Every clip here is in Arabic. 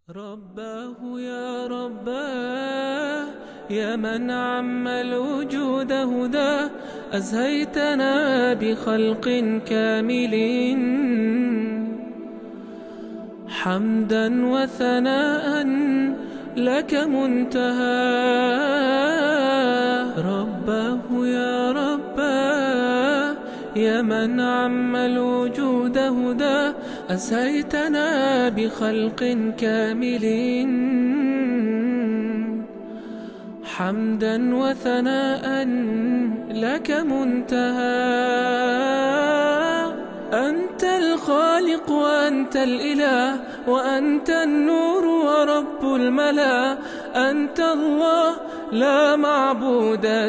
رباه يا رباه يا من عم الوجود هداه، أزهيتنا بخلق كاملين، حمدا وثناء لك منتهى. رباه يا رباه يا من عم الوجود هداه، أزهيتنا بخلق كاملين، حمدا وثناء لك منتهى. أنت الخالق وأنت الإله وأنت النور ورب الملا، أنت الله لا معبود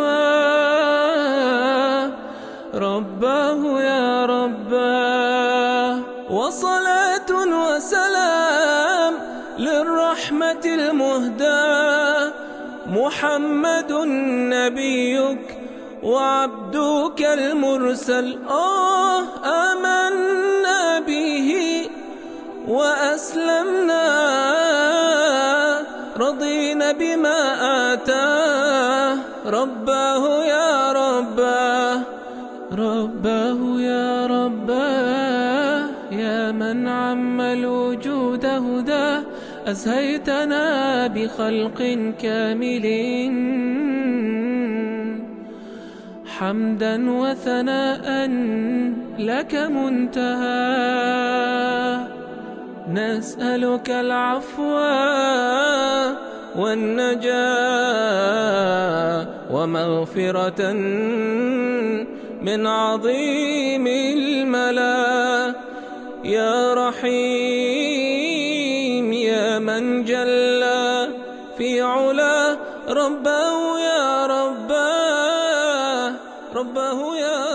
سواه. رباه يا رباه وصلاة وسلام للرحمة المهداة، محمد نبيك وعبدك المرسل. آمنا به وأسلمنا، رضينا بما آتاه. رباه يا رباه رباه يا رباه يا من عم الوجود هداه، أزهيتنا بخلق كاملين، حمدا وثناء لك منتهى. نسألك العفو والنجاة ومغفرة من عظيم الملا، يا رحيم يا من جل في علا. رباه يا رباه رباه يا